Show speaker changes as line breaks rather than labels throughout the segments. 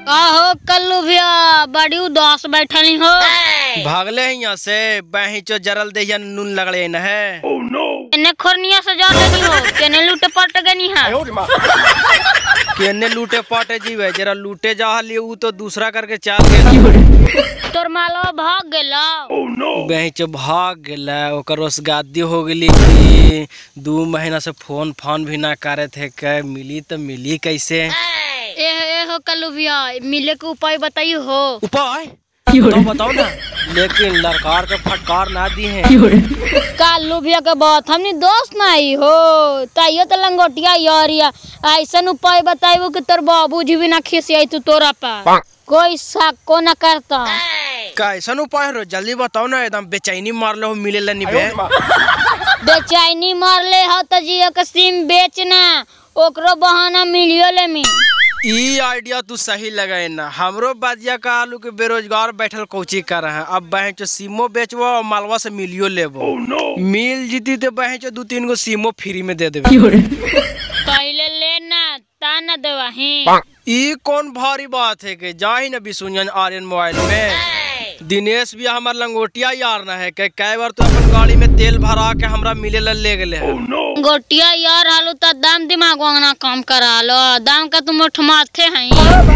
आहो कल्लू भैया बड़ी उदास बैठली हो।
भागले हैं यहाँ से बही चो जरल दे नून लगले न है।
केने खोरनिया से जा लेनी हो, केने लूटे पट गनी है।
केने लूटे पटे जीवे जरा लूटे जा लिए ऊ तो दूसरा करके चाल गेला।
तोर मालवा भाग गेला।
बही चो भाग गेला ओकर रोजगादी हो गेली कि 2 महीना से फोन भी ना करे थे के मिली तो मिली कैसे।
ए हो कल्लू भैया मिले के उपाय बताइए हो।
उपाय तो बताओ ना, लेकिन लड़कार के फटकार ना दी है।
कल्लू भैया के बात हमनी दोस्त नहीं हो ताइयो तो लंगोटिया यारिया ऐसा उपाय बताइबो कि तोर बाबूजी भी ना खिसियाई तू तोरा पर कोई शक को न करता।
कैसन उपाय रो जल्दी बताओ ना, एकदम बेचैनी मार लो मिले ला नहीं बे।
बेचैनी मार ले हो तो जियो के सिम बेचना ओकरो बहाना मिलियो ले मी।
ई आइडिया तू सही लगाए ना, हमरो बाजिया का आलू के बेरोजगार बैठल कोची कर रहे हैं। अब बहन चो सीमो बेचबो और मालवा से मिलियो लेबो। मिल जीती तो बहन चो 2-3 गो सीमो फ्री में दे देबे।
पहले लेना ता न देवाही।
ई कौन भारी बात है के जाही ना बिसुनियन आर्यन मोबाइल में। दिनेश भी हमार लंगोटिया यार ना है के कई बार तो अपन गाड़ी में तेल भरा के हमरा मिले ला ले गेले है।
गोटिया यार हालो तो दाम दिमाग वांगना काम करा लो, दाम का तुम उठमाथे हैं।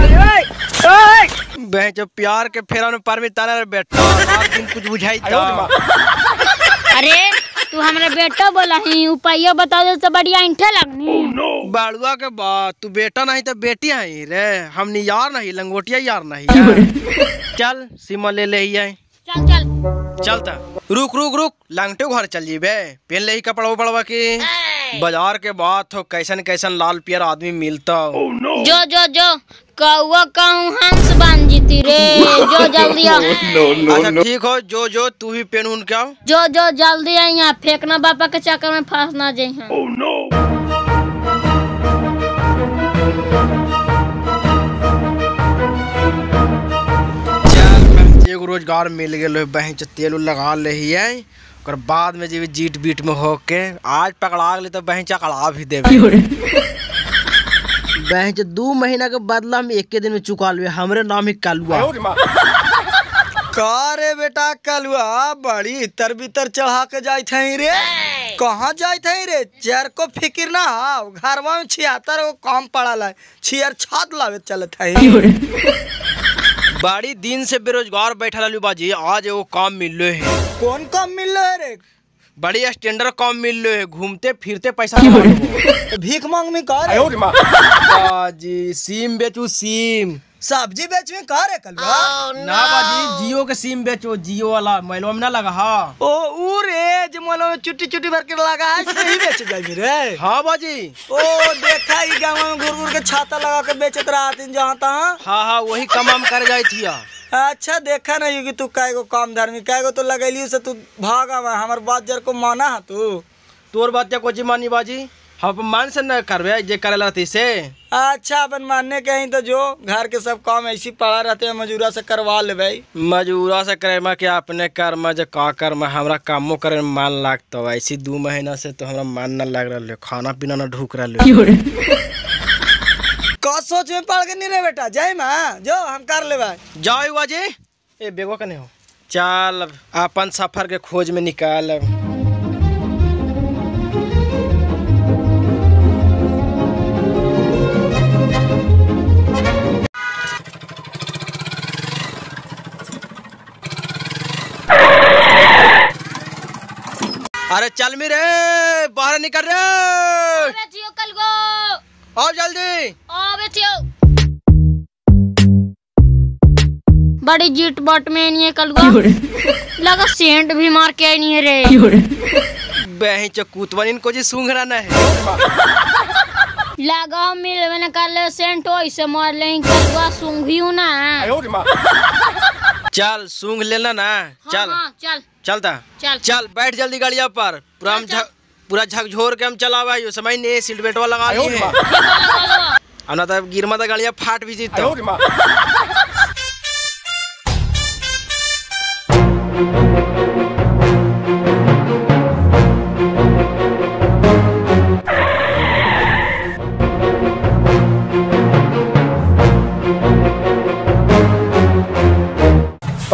बहन चो प्यार के फेरा में परमी तारा बेटा हर दिन कुछ बुझाई था।
अरे तू हमारे बेटा बोला ही उपाय बता दे तो बढ़िया इंठे लगनी।
बाड़ुआ के बात तू बेटा नहीं तो बेटी है रे, हमनी यार नहीं लंगोटिया यार नहीं। चल सीमा ले ले ही आए।
चल चल
चलता रुक लंगटे घर चल जीबे पहन ले ही कपड़ा उपड़वा के। बाजार के बाद तो कैसन लाल पियर आदमी मिलता।
जो कौवा कहूँ हंस बन जीती रे। जो जल्दी आ।
अच्छा ठीक हो जो तू भी पेन उन क्या
जो जल्दी आ यहाँ फेंकना बापा के चक्कर में फंस ना जाए।
एगो रोजगार मिल गए बहन तेल लगा ले ही है और बाद में जी जीट बीट में होके आज पकड़ा ले तो बहन चकड़ा भी दे। बहन 2 महीना के बदला में 1 दिन में चुका लुए हमरे नाम ही कलुआ।
का रे बेटा कलुआ बड़ी इतर बितर चढ़ा के जाए थे रे। कहाँ जाए थे रे, चेर को फिक्र ना हाव घरवा में 76 को काम पड़ा ला छियर छात लावे चलत है।
बड़ी दिन से बेरोजगार बैठा लालू बाजी आज वो काम मिल रहे है।
कौन काम मिल रहा है रे?
बड़ी स्टैंडर्ड काम मिल रहे है, घूमते फिरते पैसा
भीख मांग में का रे?
बाजी सीम बेचू सीम।
सब्जी बेच में का रे कलुआ?
ना बाजी जियो के सीम बेचो, जियो वाला मोबाइल में ना लगा। हाँ
ओ रे जो मोबाइल में चुट्टी भर के लगा है सही बेच जाएगी रे।
हाँ बाजी
ओ देखा ही गाँव में घुर के छाता लगा के बेचत रहा जहाँ तहाँ।
हाँ वही कमाम कर जाई थी।
अच्छा देखा नहीं कि तू कायगो काम धर्मी कायगो तो लगैली से तू भागा हमार बात जर को माना है तू।
तोर बात को जी मानी बाजी हम मान से न करवे जे करेला से।
अच्छा अपन मानने के ही तो जो घर के सब काम ऐसी पड़ा रहते हैं मजूरा से करवा ले भाई।
मजूरा से करे मैं क्या अपने कर्म जो का कर्म हमरा कामो करे में मान लागत ऐसी 2 महीना से तो हमरा मान न लग रहा, खाना पीना न ढूक रहा।
का सोच में पड़ के नहीं रे बेटा जाए माँ जो हम कर ले भाई।
जाओ बाजी ए बेगवा कने हो चल अपन सफर के खोज में निकाल। अरे चल मेरे बाहर निकल रे। आओ जल्दी
बड़ी जीट बट में नहीं है कलुआ। लगा सेंट भी मार के नहीं है रे।
बहन चकूतवन इनको जी सूंघ रहा है।
लगा मिल मैंने कर ले सेंट ऐसे मार ले कलुआ सूंघियो ना।
चल सूंघ लेना ना। चल
हाँ, चल
चलता चल बैठ जल्दी गाड़िया पर पूरा झकझोर के हम चलावा समय ने सीट बेल्टवा लगा ली है। ना तो गिरमा तो गाड़िया फाट भी जीता।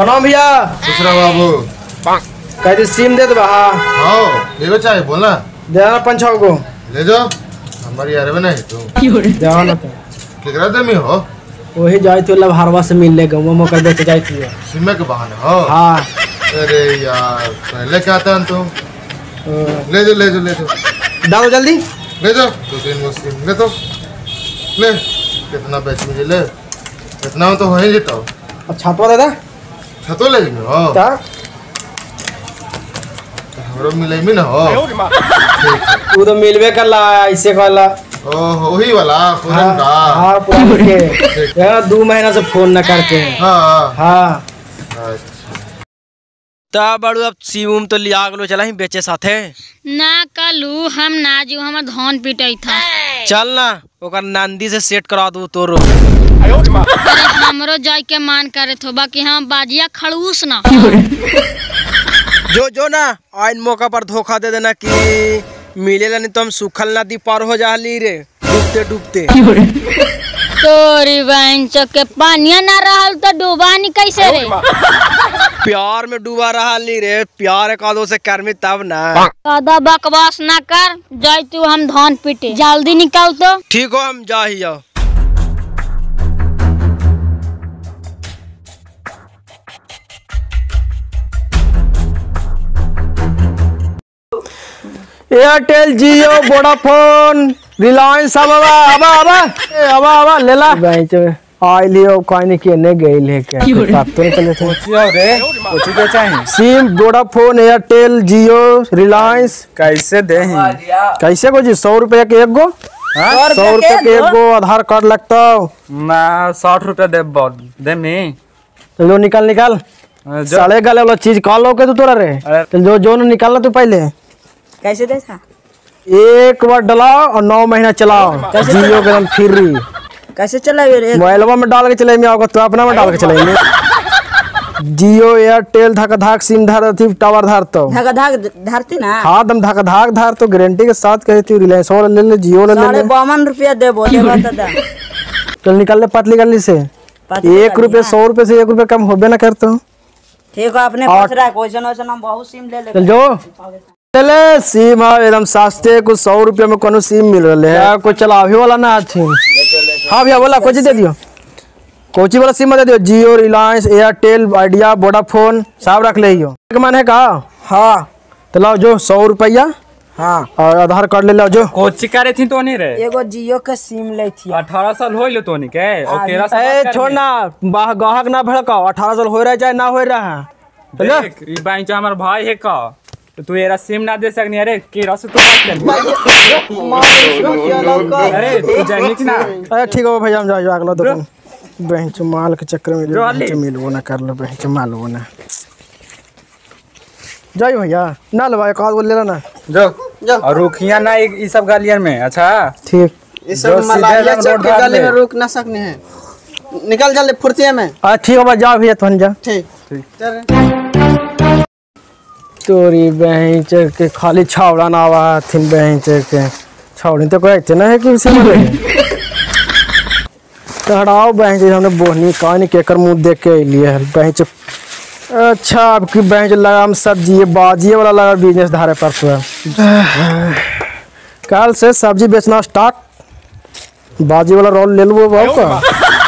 प्रणाम भैया।
दूसरा बाबू
कह सिम दे दो। हाँ
हाँ ये बच्चा है बोलना
दे देना 5-6 को
ले जाओ हमारी यार में नहीं तुम
देना ना तो
केकरा दे में हो
वही जाए तो लभारवा से मिल ले गवा मौका बेच जाए थी।
सिम के बहाने हो।
हाँ
अरे यार पहले क्या आता तुम ले जाओ
दाओ जल्दी
ले जाओ 2-3 गो सिम ले तो ले कितना बेच मुझे ले कितना तो हो ही जेता
अब छापवा दादा
छतो ले जाओ हो
ता
हमरो मिले में ना हो
तू तो मिलवे कर ला ऐसे कहला।
ओह वही वाला पुरान का।
हाँ पुरान के यार 2 महीना से फोन न करते हैं।
हाँ
हाँ
ता बड़ू अब सीम तो लिया गलो चला ही बेचे साथे
ना कलू हम ना जो हमर धान पिटाई था।
चल ना ओकर नांदी से सेट करा दू तोरो।
अरे हमरो जाय के मान करे थो बाकी हम बाजिया खड़ूस ना।
जो ना आइन मौका पर धोखा दे देना कि मिलेला नहीं तो हम सुखल नदी पार हो जाली रे डूबते
तोरी बहन के पानिया ना रहल तो डूबा नहीं कैसे रे।
प्यार में डूबा रहा ली रे प्यार कादो से करमी तब ना।
ज्यादा बकवास ना कर जाय तू हम धान पीटे जल्दी निकल तो।
ठीक हो हम जा ही जाओ।
एयरटेल जियो वोडाफोन रिलायंस अब लेला बेंच आई लियो कोई नहीं केने गइल है क्या बात तो चले थे
रे कुछ के चाहिए
sim Vodafone Airtel Jio Reliance
कैसे दे
कैसे को जी 100 रुपया के एक गो 100 रुपया के एक गो आधार कार्ड लगता
ना 60 रुपया दे मी
लो निकाल साले गले वाला चीज कॉल लो के तू तोरा रे तो जो निकालना तू पहले
कैसे देखा
एक बार डलाओ और 9 महीना चलाओ जियो के फ्री
कैसे चलावे रे
मोबाइलवा में डाल के चले में आओगे तो अपना में डाल के चले में जियो एयरटेल धाक सिम धार थी टावर धार तो
धागा धरती ना।
हाँ दम धाक धार तो गारंटी के साथ कही थी रिलायंस और ले ले जियो ले ले
52 रुपया दे बोले बता दा
चल निकाल ले पतली गली से 1 रुपये 100 रुपये से 1 रुपये कम होबे ना करते हो।
ठीक है अपने पूछ रहा है क्वेश्चन हम बहुत सिम ले ले
चल जो चले सिम एकदम सस्ते कुछ 100 रुपया में कोनो सिम मिल रहा है कोई चलावे वाला ना थी। हाँ भैया बोला कोची दे दियो कोची वाला सिम दे दियो Jio Reliance Airtel Idea Vodafone सब रख ले मन है का। हाँ तो लाओ जो 100 रुपया। हाँ और आधार कार्ड ले लो जो
कोची करे थी तो नहीं रे
एगो जियो के सिम ले थी
18 साल हो लो तो नहीं के और 13 साल
ए छोड़ ना गाहक ना भड़काओ 18 साल हो रहा चाहे ना हो रहा है।
देख ई बैंक हमार भाई है का तो तू एरा सिम ना दे सकनी अरे केरा से तो बात कर अरे तू जानी कि ना।
अरे ठीक है भैया हम जाओ अगला दुकान बेंच माल के चक्कर में मिलबो ना कर लो बेंच माल वो ना जाइए भैया ना लो भाई काज बोल ले ना
जो और रुखिया ना ई सब गालियन में। अच्छा
ठीक
इस सब मलाइया चौक के गली में रुक ना सकने हैं निकल जल्दी फुर्तिया में।
ठीक है जाओ भैया तुम जा
ठीक
तोरी बेंच के खाली छावड़ा ना आवा थी बेंच के छावड़ी तो कोई ना है कि उसी में तो हटाओ बेंच हमने बोहनी कहानी केकर मुंह देख के लिए है बेंच। अच्छा आपकी बेंच लगा हम सब्जी बाजी वाला लगा बिजनेस धारे पर कल से सब्जी बेचना स्टार्ट बाजी वाला रोल ले लो बाबू का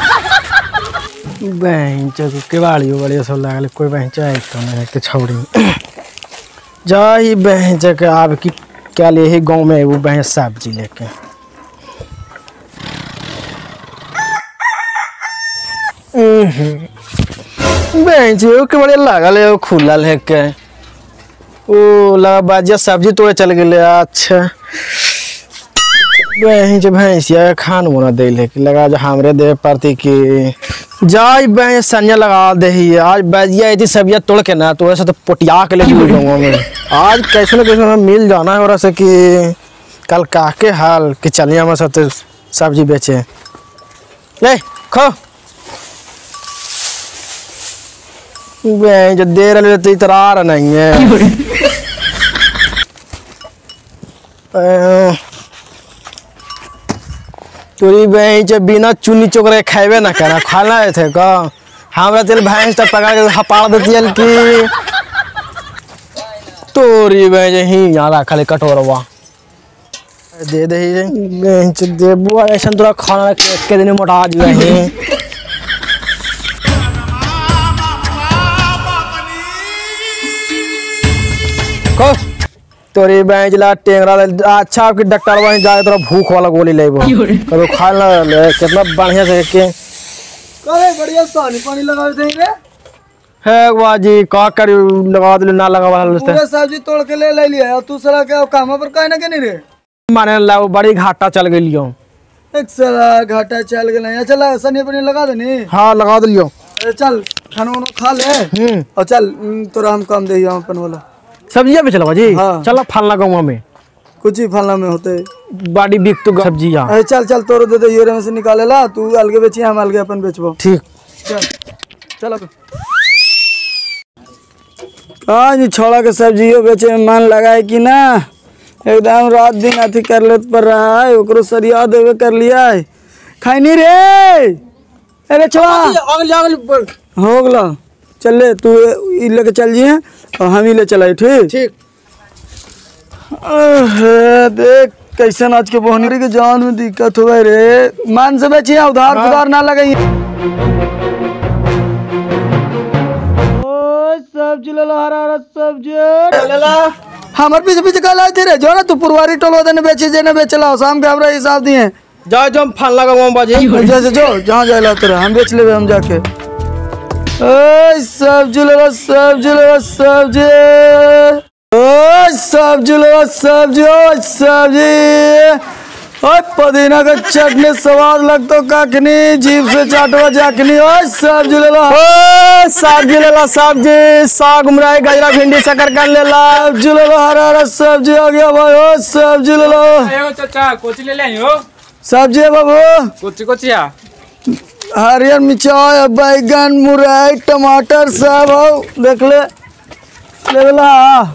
बेंच केवाड़ी वाड़ी सब लगा कोई बेंच है तो नहीं के छौड़ी जा ही बेंच के आप की क्या ले ही गांव में वो बेंच सब्जी लेके बेंच के बड़े लागल है खुला लेके ओ लगा बाजिया सब्जी तोड़े चल गए। अच्छा बेंच भैंसिया खान मुना दे लेके लगा जो हमरे दे परती की जाई बेंच सनिया लगा दे ही आज बाजिया इतनी सब्जियां तोड़ के ना तो ऐसा तो पोटिया के लेके जाऊंगा मैं आज कैसे ना कैसे मिल जाना है और ऐसे कि कल काके हाल कि चलिए हमारे साथ सब्जी बेचे ले खो जो दे रहे तो इतरार नहीं है तोरी बेंच बिना चुनी चोकरे खावे ना करना खाना थे का
हमरा तेल भैंस तक पकड़ के हपाड़ देती है कि तोरी भैंस ही यहाँ रखा कटोरवा दे दे बेंच दे बुआ ऐसा तोरा खाना के दिन मोटा जुए ही को तोरी बेंच ला टेंगरा अच्छा आपकी डॉक्टर वहीं जाए तोरा भूख वाला गोली लेबो करो खा ले कितना बढ़िया से के
करे बढ़िया पानी पानी लगा दे रे
है बाजी का कर लगा दे ना लगा वाला
पूरे सब्जी तोड़ के ले लिया और तू साला के काम पर काहे ना के नहीं रे
माने ला बड़ी घाटा चल गेलियो
एक साला घाटा चल गेल चल सनी पानी लगा देनी
हां लगा दिलियो
चल खाना वाना खा ले और चल तोरा हम काम दे अपन वाला
सब्जियां बेचला बाजी
हाँ।
चलो फलना गाँव में
कुछ ही फलना में होते
बाड़ी बिक तो सब्जियां
अरे चल चल तोरो दे दे यूरे में से निकाले ला तू अलगे बेची हम अलगे अपन बेचबो
ठीक
चल चल अब आज छोड़ा के सब्जियों बेचे में मन लगाए कि ना एकदम रात दिन अथी कर लेत पर रहा है ओकरो सरिया देवे कर लिया है खाई नहीं रे अरे छोड़ा हो गला चल ले तू ई लेके चल जी और हम ही ले चलाए ठीक
ठीक
देख कैसे आज के बोहनी के जान में दिक्कत हो गई रे मान से बेचिए उधार उधार ना लगाइए सब्जी ले लो हरा हरा सब्जी ले ला हमारे पीछे पीछे कल आए थे रे जो ना तू पुरवारी टोलो देने बेचे जेने बेचला शाम के हमरा हिसाब दिए
जाओ जो फल लगा गाँव बाजी
जैसे जो जहाँ जाए तेरा हम बेच ले हम जाके सब्जी ले लो सब्जी ले लो सब्जी सब्जी लो सब्जी सब्जी पुदीना का चटनी स्वाद लगतो काकनी जीभ से चाटवा जाकनी सब्जी ले लो सब्जी ले लो सब्जी साग मुराई गजरा भिंडी शक्कर कर ले लो सब्जी ले लो हरा हरा सब्जी आ गया भाई सब्जी ले लो
चाचा कोची ले ले हो
सब्जी है बाबू
कोची कोचिया
हरियर मिर्चाई बैगन मुराई टमाटर सब हो देख ले ला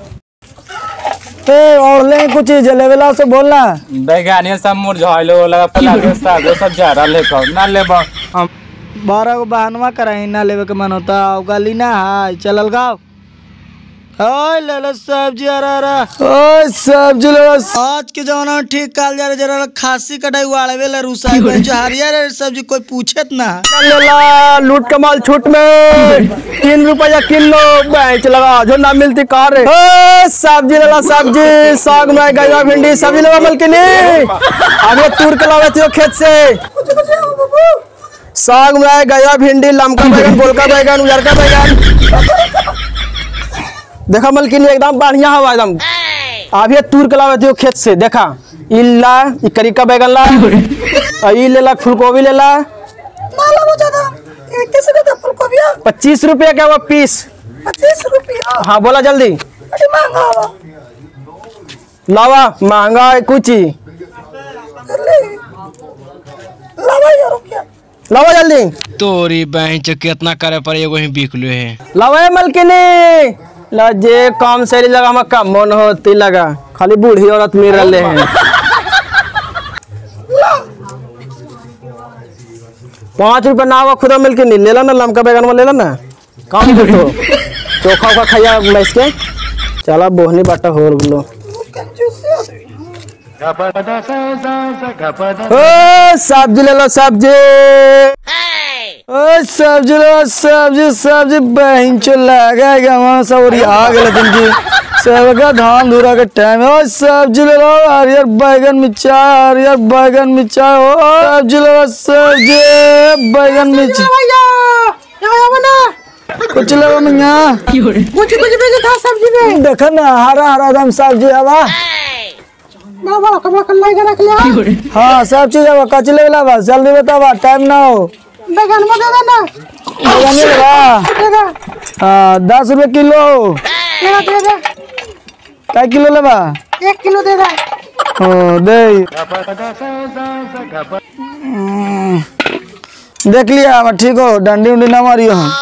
और ले कुछ जलेबेला से बोलना
बैगानी सब मुरझाइलो लगा पला के साग सब जा रहा लेकर ना लेबो हम
12 को बहानवा कराई ना लेवे के मन होता गाली ना हाय चलल गाँव ओए ले लो सब्जी अरे ओए सब्जी ले लो आज के जमाना में ठीक काल जा रे जरा खासी कटाई वाड़वे ला रुसाई में जो हरियर सब्जी कोई पूछत ना
ले ला लूट कमाल छूट में 3 रुपया किलो बेच लगा जो ना मिलती कार रे सब्जी ले ला सब्जी साग में गजरा भिंडी सब्जी ले मलकिनी अबे तूर के लावे थियो खेत से साग में गजरा भिंडी लमका बैगन गोलका बैगन उजरका बैगन देखा मलकिनी एकदम बढ़िया हवा एकदम अभी तूर के लावे थियो खेत से देखा इल्ला करिका बैगन ला ई ले ला फूलगोभी ले ला 25 रुपया क्या वो पीस
25 रुपया
हाँ बोला जल्दी लावा महंगा है कुछ ही लावा जल्दी
तोरी बहन कितना करे पर एगो ही बिक लो है
लावा मलकिनी ला जे काम सही लगा हम कम मन होती लगा खाली बूढ़ी औरत मिल रहे हैं 5 रुपया ना हुआ खुदा मिल के नहीं ले ला ना लमका बैगन में ले ला ना काम तो चोखा उखा खाया मैस के चला बोहनी बाटा हो लो सब्जी ले लो सब्जी सब्जी लो सब्जी सब्जी बहन चो लगेगा वहाँ सौरी आ गए तुमकी सबका धान धुरा के टाइम है सब्जी ले लो हरियर बैगन मिर्चाई हो सब्जी ले लो सब्जी बैगन मिर्चाई कुछ ले मिया कुछ था सब्जी में देखो ना हरा हरा दम सब्जी हवा हाँ सब चीज है कचले वाला बस जल्दी बतावा टाइम ना हो बैगन में दे देना बैगन लेगा हाँ 10 रुपए किलो क्या किलो लेबा 1 किलो दे दे ओ दे देख लिया ठीक हो डंडी उंडी ना मारियो हम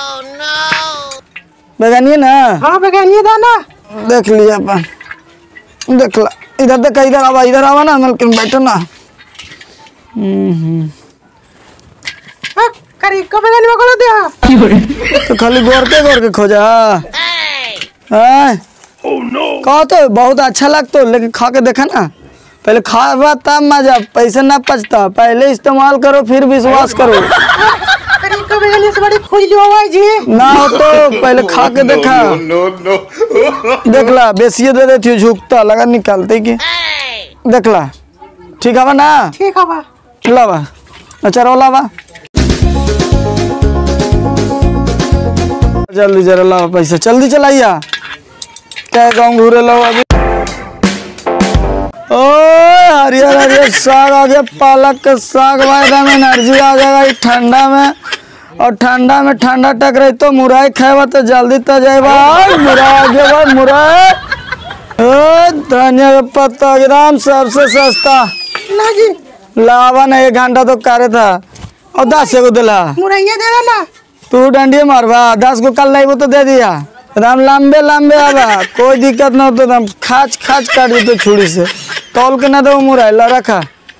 बैगन ना हाँ बैगन दाना देख लिया अपन देख ला इधर देख इधर आवा ना मलकिन बैठो ना
तो खाली गोर के खोजा है। कहो तो बहुत अच्छा लगता, लेकिन खा के देखा ना, पहले खावा तब मजा, पैसे ना पचता, पहले इस्तेमाल करो फिर विश्वास करो। ना हो तो पहले खा के देखा। देखला बेसिए दे देती झुकता लगा निकालते की। देखला ठीक है ना? ठीक है लावा, अच्छा रो लावा जल्दी जरा लावा पैसा, जल्दी चलाइया क्या गाँव घूरे लो अभी। ओ हरियर हरियर साग आ गया, पालक का साग, वायदा में एनर्जी आ जाएगा इस ठंडा में। और ठंडा में ठंडा टक रही तो मुरई खाएगा तो जल्दी तो जाएगा। मुरई धनिया का पत्ता ग्राम सबसे सस्ता लावा ना, 1 घंटा तो करे था। और 10 को दिला मुरैया दे देना, तू डंडी मारवा 10 को कल नहीं वो तो दे दिया। एकदम लंबे लंबे आवा, कोई दिक्कत ना हो तो एकदम खाच खाच काट दी तो छुरी से तौल के ना दो मुरई ला रखा।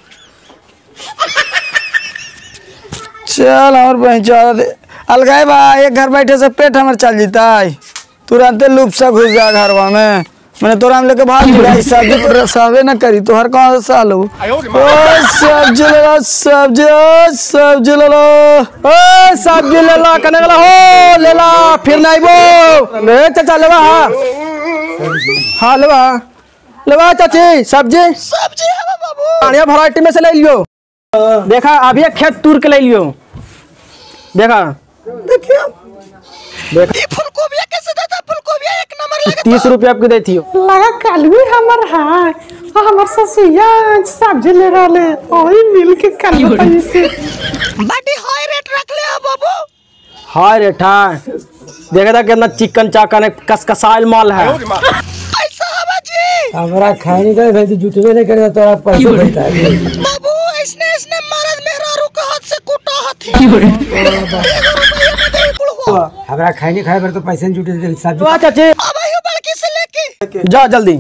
चल और पहुँचा दे अलगाए बा, एक घर बैठे से पेट हमारे चल जीता है, तुरंत लूप सा घुस जा घरवा में। मैंने तोरा हम लेके भाग गया, सब्जी सावे ना करी तो हर कौन सा साल हो। सब्जी ले लो, सब्जी ले लो, सब्जी ले लो, कने वाला हो ले ला, फिर नहीं वो ले चाचा लेवा। हाँ लेवा चाची सब्जी है बाबू, बढ़िया वैरायटी में से ले लियो। देखा अभी एक खेत तूर के ले लियो। देखा देखियो देखा फूलगोभी कैसे देता, फूलगोभी 1 नंबर लगा 30 रुपया आपको देती हो
लगा कालू हमर है और हमर ससुया सब्जी ले रहले ओही मिल के कालू पैसे
बाटी हाई रेट रख ले बाबू।
हाय रेट है, देखा था कितना चिकन चाकन कसकसाइल माल है।
ऐसा हवा जी
हमरा खाने का भाई जुटवे नहीं करे तो आप पैसे देता है
बाबू। इसने मरद मेहरारू का हाथ से कूटा हाथी
हमरा खाने खाए पर तो पैसे नहीं जुटे सब्जी।
अब आयो बड़की से लेके
जा जल्दी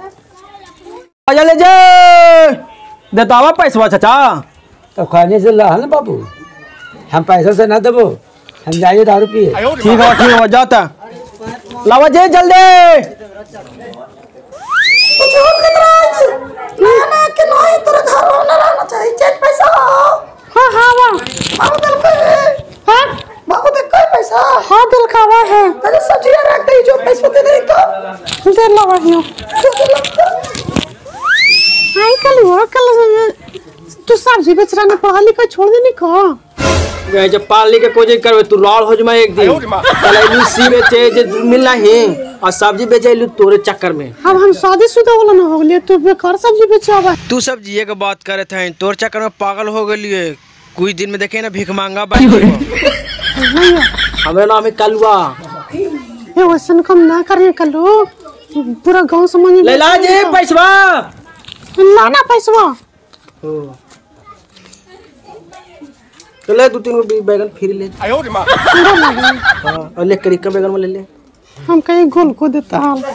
आ ले जा देता हुआ पैसा चाचा। तो खाने से ला ना बाबू, हम पैसा से ना देबो, हम जाइए दारू पिए। ठीक है जाता लावा जे जल्दी। तू सब्जी बेच रहा, पढ़ा लिखा छोड़ देने का जब पाल के कोई करवे तू लाल हो जाए एक दिन कलैलू सी बेचे मिलना ही और सब्जी बेचे तोरे चक्कर में। अब हम शादीशुदा वाला ना हो गए, तू बेकार सब्जी बेचावा।
तू सब्जी के बात करे थे, तोर चक्कर में पागल हो गए। कुछ दिन में देखे ना भीख मांगा बाई
हमें नाम है कलुआ। ये वैसन कम ना करे कलू, पूरा गांव समझ ले ला जे पैसवा लाना पैसवा। चले 2-3 गो बैगन फिर ले। हां और ले करी का बैगन में ले ले, हम कहीं गोल को देता।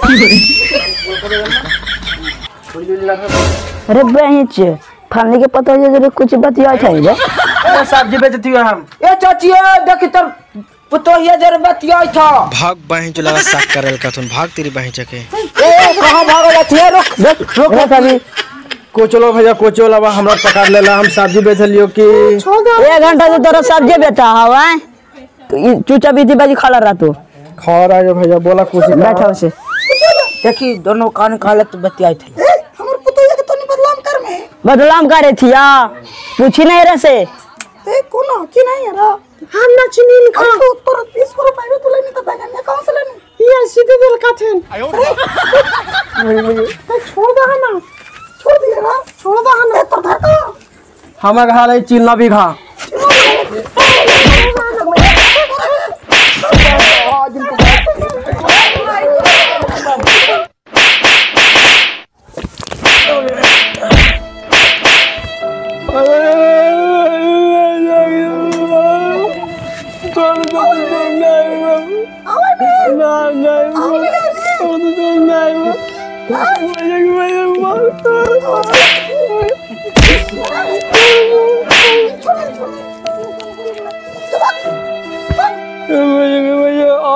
अरे बहच खाने के पता है कुछ बतिया था रे
सब्जी बेचती है हम। ए चाची देख तर पुतोहिया जर बतिया था।
भाग बहन जो लगा साक करल का तुम भाग तेरी बहन चके।
ए कहां भाग जाती है, रुक रुक अभी को चलो भैया को चलो हमरा पकड़ लेला, हम सब्जी बेच लियो कि
1 घंटा से तोरा सब्जी बेचा हवा तो चूचा बीती बाजी खड़ा रहा तू
खा रहा है भैया बोला कुछ
बैठा से देखी दोनों कान खा ले तो बतिया थे।
हमर पुतोहिया के तनी बदलाम कर में
बदलाम करे थिया पूछी नहीं रे से
ए कोनो की नहीं रा
हम ना चिनी खा
तो पर 20 रुपए तो लेनी तो बैगन में कौन से लेनी
ये सीधे दिल का थे। छोड़ दे ना,
छोड़ दिया ना, छोड़ दो ना तो धर
हम खा ले चिल्ला भी खा।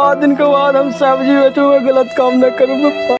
5 दिन के बाद हम सब्जी बेचूंगा, गलत काम न करूंगा।